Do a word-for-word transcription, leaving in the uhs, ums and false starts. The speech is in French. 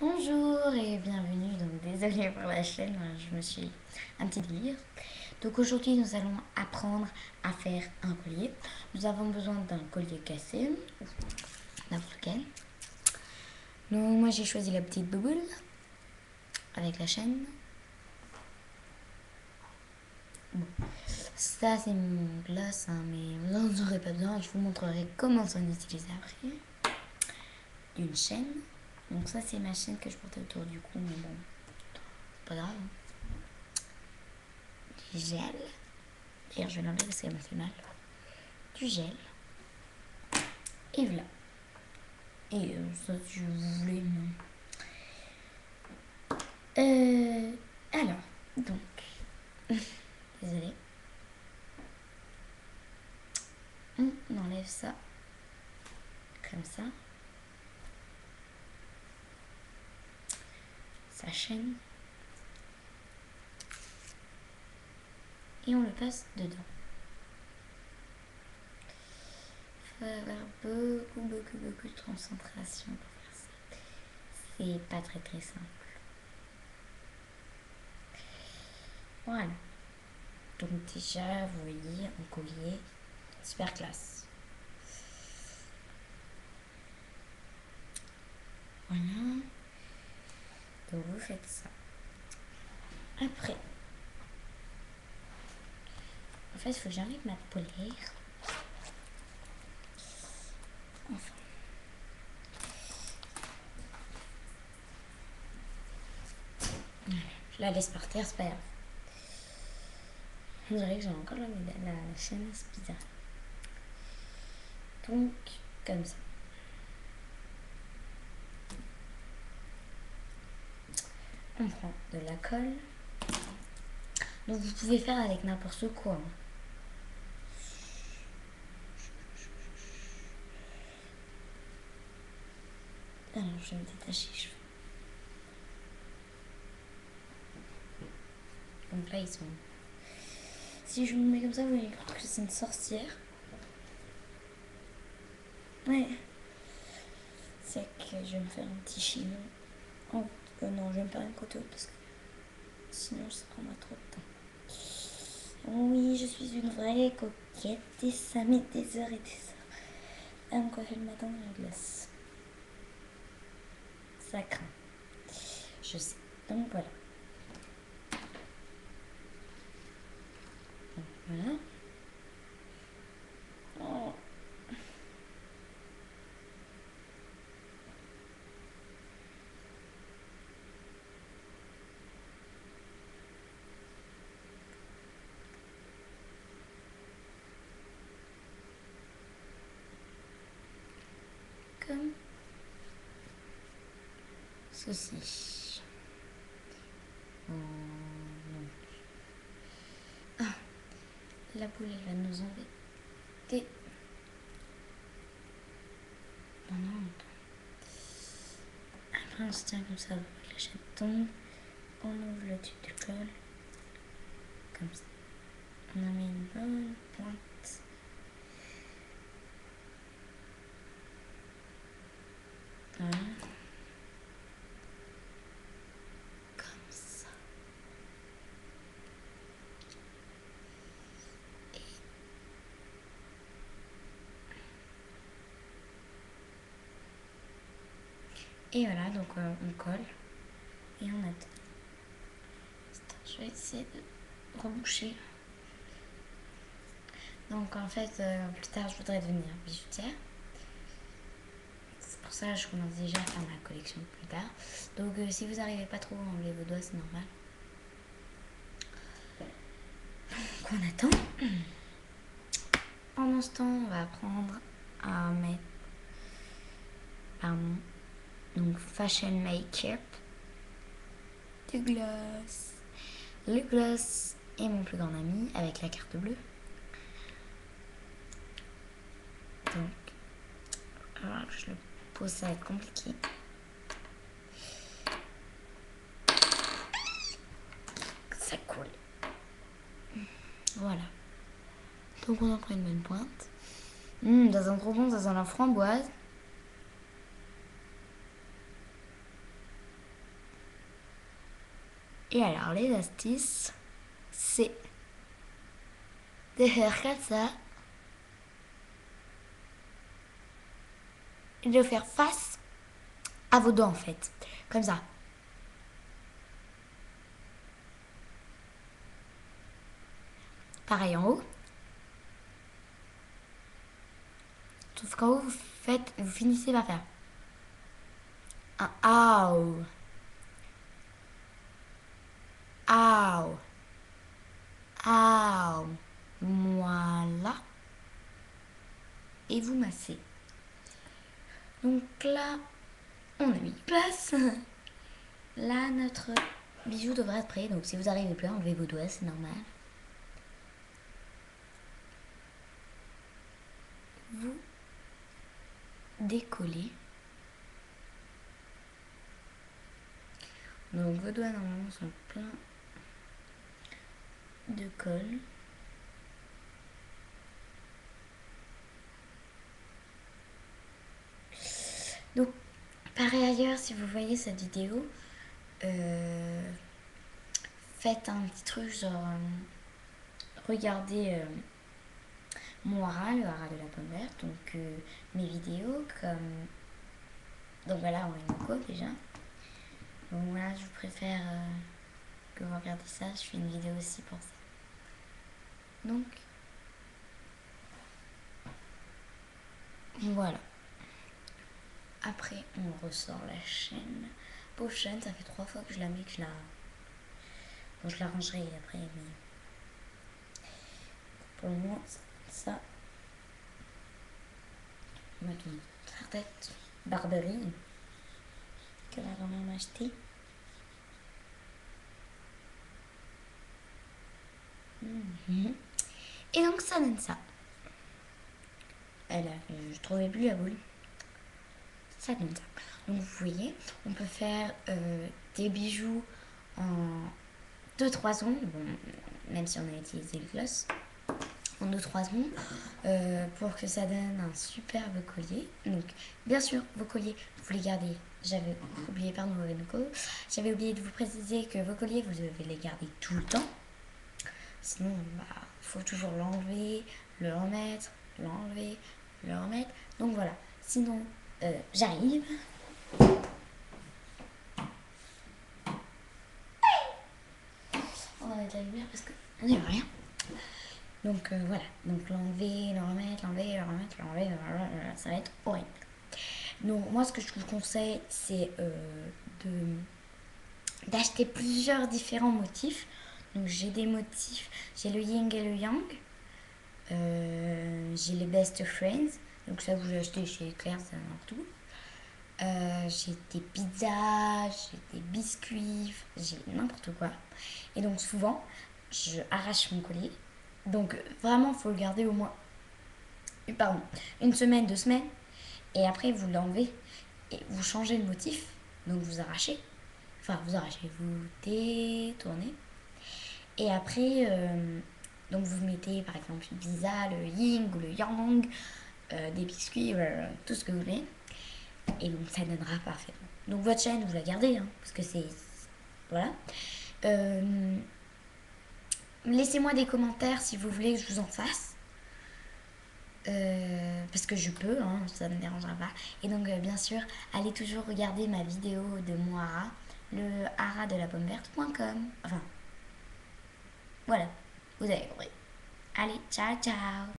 Bonjour et bienvenue, donc désolée pour la chaîne, je me suis un petit délire. Donc aujourd'hui nous allons apprendre à faire un collier. Nous avons besoin d'un collier cassé, n'importe lequel. Donc moi j'ai choisi la petite bouboule avec la chaîne. Bon, ça c'est mon glace, hein, mais vous n'en aurez pas besoin, je vous montrerai comment s'en utiliser après. D'une chaîne. Donc ça c'est ma chaîne que je portais autour du cou, mais bon, pas grave. Du gel. D'ailleurs je vais l'enlever parce qu'elle m'a fait mal. Du gel. Et voilà. Et euh, ça si vous voulez. Euh, alors, donc, désolée. On enlève ça. Comme ça. Sa chaîne. Et on le passe dedans. Il faut avoir beaucoup, beaucoup, beaucoup de concentration pour faire ça. C'est pas très très simple. Voilà. Donc déjà, vous voyez, un collier super classe. Voilà. Donc vous faites ça. Après, en fait, il faut que j'enlève ma polaire. Enfin. Voilà. Je la laisse par terre, c'est pas grave. On dirait que j'ai encore la, la, la chaîne, c'est bizarre. Donc, comme ça. On prend de la colle. Donc, vous pouvez faire avec n'importe quoi. Hein. Alors, je vais me détacher les cheveux. Donc là, ils sont... Si je me mets comme ça, vous allez croire que c'est une sorcière. Ouais. C'est que je vais me faire un petit chignon. Oh, euh, non, je vais me faire une côte haute parce que sinon, ça prendra trop de temps. Oui, je suis une vraie coquette et ça met des heures et des heures à me coiffer le matin dans la glace. Ça craint. Je sais. Donc voilà. Donc, voilà. Oh. Comme ceci. Oh, non. Ah, la boule elle va nous embêter. Non, non. Après on se tient comme ça, avec la chaîne tombe. On ouvre le tube de colle. Comme ça. On en met une bonne pointe. Voilà. Comme ça. Et, et voilà, donc euh, on colle. Et on attend. Je vais essayer de reboucher. Donc en fait, euh, plus tard, je voudrais devenir bijoutière. C'est pour ça que je commence déjà à faire ma collection plus tard. Donc euh, si vous n'arrivez pas trop à enlever vos doigts, c'est normal. Donc on attend. Pendant ce temps, on va apprendre à mettre... Pardon. Donc fashion make-up. Du gloss. Le gloss est mon plus grand ami avec la carte bleue. Donc, alors je le pose, ça va être compliqué. Ça coule. Voilà. Donc on en prend une bonne pointe. Mmh, ça sent trop bon, ça sent la framboise. Et alors, les astuces, c'est de faire comme ça. Et de faire face à vos dents, en fait. Comme ça. Pareil en haut. Sauf qu'en haut, vous faites, vous finissez par faire un ow. Ow. Ow. Voilà. Et vous massez. Donc là, on a mis place. Là, notre bijou devrait être prêt. Donc si vous n'arrivez plus à enlever vos doigts, c'est normal. Vous décollez. Donc vos doigts normalement sont pleins de colle. Donc pareil ailleurs, si vous voyez cette vidéo, euh, faites un petit truc genre euh, regardez euh, mon hara, le hara de la pomme verte, donc euh, mes vidéos comme donc voilà, Orinoco déjà. Donc voilà, je préfère euh, que vous regardiez ça, je fais une vidéo aussi pour ça. Donc voilà. Après on ressort la chaîne. Pauvre chaîne, ça fait trois fois que je la mets, que je la... Bon, je la rangerai après, mais pour le moment, ça, on va mettre une tarte Barberie que ma grand-mère m'a acheté. Mmh. Et donc ça donne ça. Elle a, je trouvais plus la boule. Ça donne ça. Donc vous voyez, on peut faire euh, des bijoux en deux trois secondes, bon, même si on a utilisé le gloss, en deux trois secondes, euh, pour que ça donne un superbe collier. Donc bien sûr, vos colliers, vous les gardez. J'avais oublié, pardon, j'avais oublié de vous préciser que vos colliers, vous devez les garder tout le temps. Sinon, bah, faut toujours l'enlever, le remettre, l'enlever, le remettre. Donc voilà. Sinon, euh, j'arrive. On va mettre la lumière parce qu'on n'y voit rien. Donc euh, voilà. Donc l'enlever, le remettre, l'enlever, le remettre, l'enlever, ça va être horrible. Donc moi, ce que je vous conseille, c'est euh, de d'acheter plusieurs différents motifs. Donc j'ai des motifs, j'ai le yin et le yang, euh, j'ai les best friends, donc ça vous achetez chez Claire, ça n'importe où. Euh, j'ai des pizzas, j'ai des biscuits, j'ai n'importe quoi. Et donc souvent, je arrache mon collier. Donc vraiment, il faut le garder au moins pardon, une semaine, deux semaines. Et après, vous l'enlevez et vous changez le motif. Donc vous arrachez. Enfin, vous arrachez, vous détournez. Et après, euh, donc vous mettez par exemple une pizza, le yin ou le yang, euh, des biscuits, euh, tout ce que vous voulez. Et donc ça donnera parfaitement. Donc votre chaîne, vous la gardez, hein, parce que c'est... Voilà. Euh, Laissez-moi des commentaires si vous voulez que je vous en fasse. Euh, parce que je peux, hein, ça ne me dérangera pas. Et donc euh, bien sûr, allez toujours regarder ma vidéo de mon hara, le hara de la pomme verte point com. Enfin, voilà, vous avez compris. Allez, ciao ciao.